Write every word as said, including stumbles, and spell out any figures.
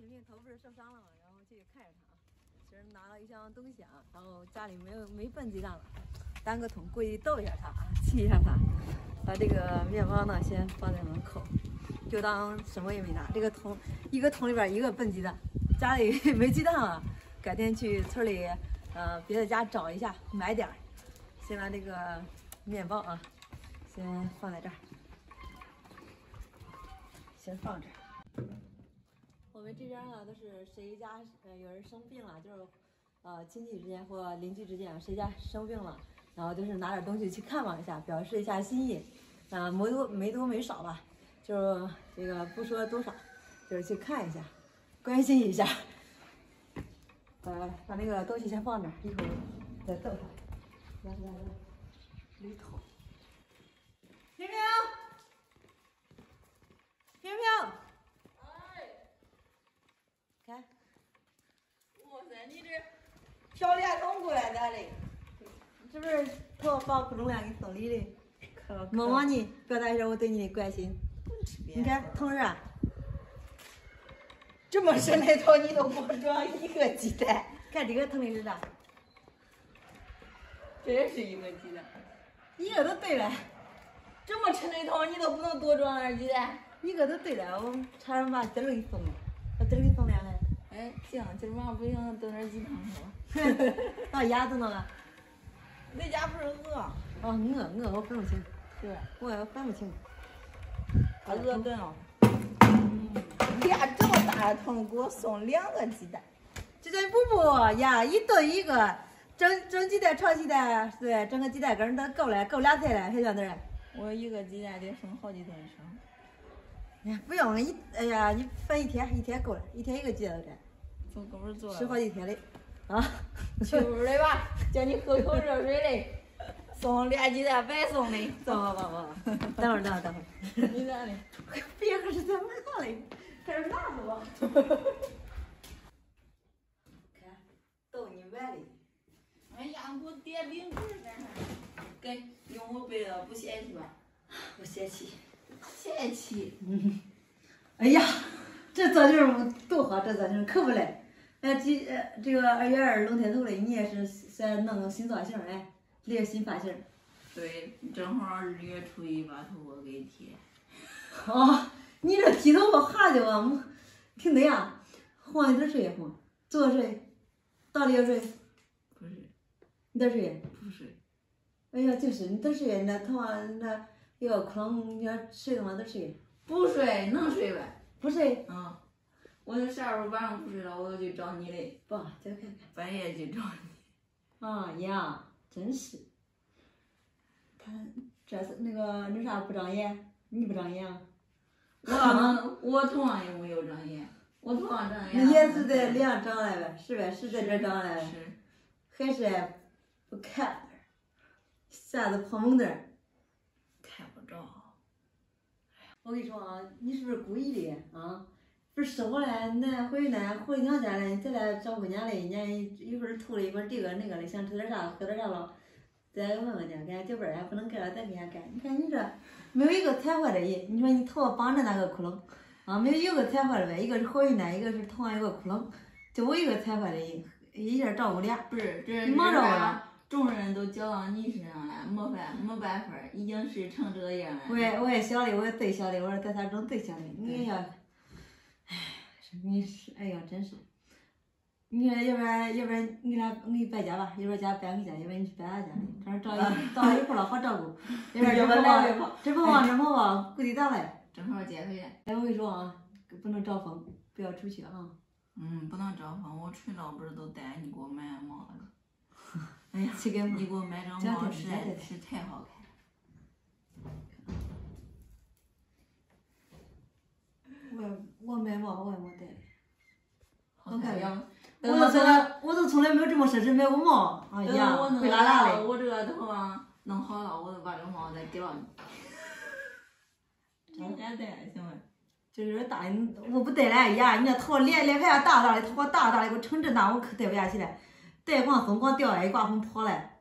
婷婷头不是受伤了吗？然后去看着她啊。其实拿了一箱东西啊，然后家里没有没笨鸡蛋了，单个桶，故意逗一下她啊，气一下她。把这个面包呢先放在门口，就当什么也没拿。这个桶一个桶里边一个笨鸡蛋，家里没鸡蛋了，改天去村里呃别的家找一下买点儿。先拿这个面包啊，先放在这儿，先放这儿。我们这边呢都是谁家呃有人生病了，就是呃亲戚之间或邻居之间谁家生病了，然后就是拿点东西去看望一下，表示一下心意。啊、呃，没多没多没少吧，就是这个不说多少，就是去看一下，关心一下。呃，把那个东西先放这儿，一会儿再逗它。来来来，里头。平平，平平。看， 哇塞，你这小脸通过来咋的？ 这不是给我放窟窿眼给你送礼的，摸摸你，表达一下我对你的关心。你看疼着啊？ 这么深的头你都给我装一个鸡蛋？ 看这个疼的是啥？ 真是一个鸡蛋， 一个都对了。 这么沉的头你都不能多装点鸡蛋？ 一个都对了，我差点把今儿给送了，把今儿给送两来。 哎，行，今儿晚上不行，炖点鸡汤是吧？ 到鸭子弄了。 在家不是饿？ 哦，饿饿，我分不清。 是， 我也分不清。 他饿炖了。俩这么大的桶给我送两个鸡蛋， 这叫不不呀，一顿一个，蒸蒸鸡蛋、炒鸡蛋，对，整个鸡蛋羹都够了，够俩菜了，还想点？ 我一个鸡蛋得生好几顿吃。 哎呀，不用一，哎呀，你分一天，一天够了，一天一个鸡蛋蛋， 从哥们做吃好几天嘞，啊， 去屋里吧，叫你喝口热水嘞，送俩鸡蛋白送的， 走吧吧吧，等会儿等会儿等会儿， 你咋的？ 别可是在门上嘞，开始辣子吧？看，逗你玩嘞。 哎呀，给我叠冰棍干啥？给，用我背的不嫌弃吧？ 不嫌弃。 嫌弃。 嗯。哎呀，这早就是多好，这早就是可不嘞。哎，这呃这个二月二龙抬头嘞，你也是在弄个新造型哎，理个新发型。 对，正好二月初一把头发给剃。 哦，你这剃头发哈的啊，挺对呀，换一点水换，做水，倒里有水。 不是。 你点水？ 不是。 哎呀，就是你点水，那头发那有个窟窿，你要睡的话点水。 不睡，能睡呗？ 不睡。 嗯。我那啥时候晚上不睡了，我要去找你嘞。 不，再看看。 半夜去找你。 啊呀，真是。他这是那个那啥不长眼，你不长眼啊？ 我我头上也没有长眼，我头上长眼。 你也是在脸上长来呗，是呗？是在这长来呗？ 是。 还是不看点儿，啥子跑猛点儿？ 看不着。 我跟你说啊，你是不是故意的啊？不是说我嘞，那回那回娘家嘞，再来找姑娘嘞，人家一会儿吐了一会儿这个那个的，想吃点啥喝点啥了，再问问去，给俺脚背儿还不能干了，再给俺干。你看你这没有一个踩坏的人，你说你头发绑着那个窟窿啊，没有一个踩坏的呗，一个是怀孕呢，一个是头上有个窟窿，就我一个踩坏的人，一下照顾俩。 不是，这你忙着我。 众人都搅到你身上了，没办没办法，已经是成这个样了。 我也我也晓得，我也最晓得，我说在他中最晓得。你呀，哎，你是哎呀，真是。你说要不然要不然你俩你搬家吧，一会儿家搬回家，要不然你去搬俺家里，这儿照一到一会儿了好照顾。要不然这跑跑这跑跑这跑跑，估计咋来？ 正好接回来。 哎，我跟你说啊，不能招风，不要出去啊。 嗯，不能招风，我春招不是都带你给我买帽子。哎呀， 去给你给我买张帽实在是太好看了。 我我买帽我也没带。 好看呀！ 我都从来我都从来没有这么奢侈买过帽。哎呀，会拉拉的。 我这个头发弄好了，我就把这帽再给了你。你先戴行吗？ 就是大，我不戴了。哎呀，你那头脸脸盘大大的，头发大大的，给我成这大，我可戴不下去了。戴光风光掉下一刮风跑了。